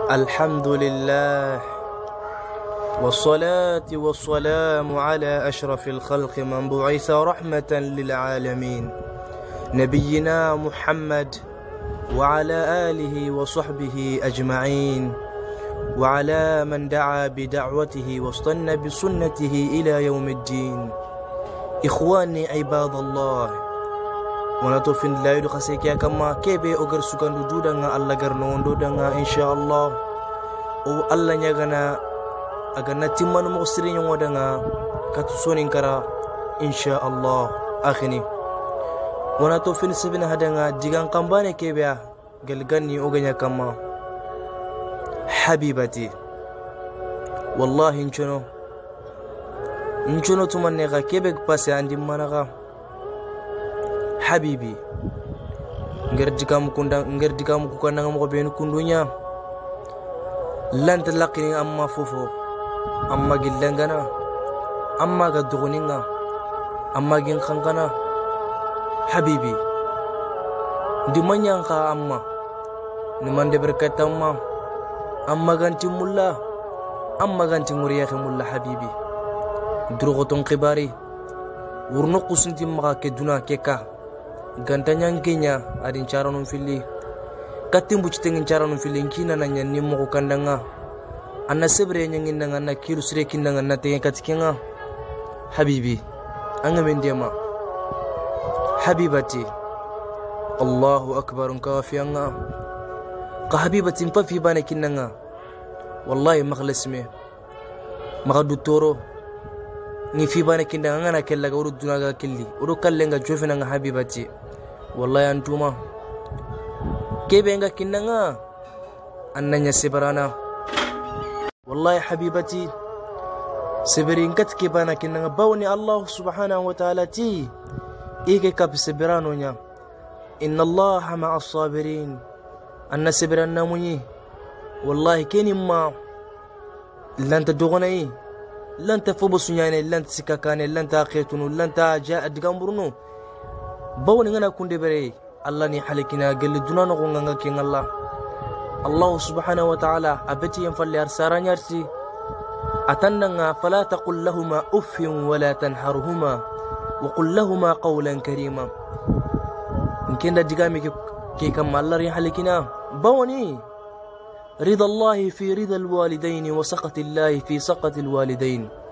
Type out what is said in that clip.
الحمد لله والصلاة والسلام على أشرف الخلق من بعث رحمة للعالمين نبينا محمد وعلى آله وصحبه أجمعين وعلى من دعا بدعوته واستنى بسنته إلى يوم الدين. إخواني عباد الله، ونطفن لا يدخسيك يا كما كيبي أغر سكان دودنا الله غرنون دودنا إن شاء الله او الله نيغنا أغنى تمان مغسرين ودنا كتسونين كرا إن شاء الله. أخني ونطفن سبنا هدنا ديغان قنباني كيبيا قلقاني أغنى كما حبيبتي والله انشنو تمنيغا كيبك باسي عندي منغا حبيبي ngerdikamu kukandanga mo benu kundunya lant laqini amma fofo amma gillangana amma gaduguninga amma gin khangana habibi dimanyanka amma nimande berkatamma amma ganti mulla amma ganti muriya mulla habibi drogoton qibari wurno qusunti maga ke duna keka gantanyang kenya adin charanum fili katim bucitengin charanum fili kina nanya nimmo ko kandanga anna sebre nyangin nanga na kiru sire kindanga na tenga katikenga habibi anga mendema habibati Allahu akbar kafiyanga ka habibati mpafi bana kinanga wallahi makhlasme magadu toro ni fi bana kindanga ngana kella ga urdu naga kelli uru kallenga jofina nga habibati wallahi antuma kebe nga kinanga annanya sibarana wallahi habibati sibirin katke bana kinanga bawni Allah subhanahu wa ta'ala ti ike kap sibirano nya inna Allah ma'a as-sabirin anna sibiranna munyi wallahi kenimma lan tadughnai lan tafubus nyane lan sikakane lan taqetunu lan ta jaa digamburnu bawni ngana kunde bere Allah ni halikina gel dunano ko nganga kin Allah subhanahu wa ta'ala abati yanfalli arsaranyarti atannanga fala taqul lahumu uffin wala tanharhuma wa qul lahumu qawlan karima inkinda digami ke kam Allah ri halikina bawni رضا الله في رضا الوالدين وسقط الله في سقط الوالدين